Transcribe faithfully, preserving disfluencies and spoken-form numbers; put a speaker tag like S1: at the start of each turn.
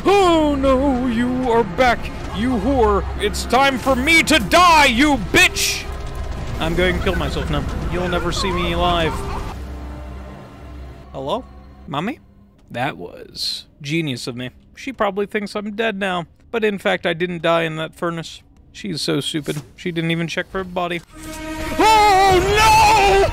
S1: Oh no, you are back, you whore. It's time for me to die, you bitch! I'm going to kill myself now. You'll never see me alive. Hello? Mommy? That was genius of me. She probably thinks I'm dead now. But in fact, I didn't die in that furnace. She's so stupid. She didn't even check for a body. Oh no!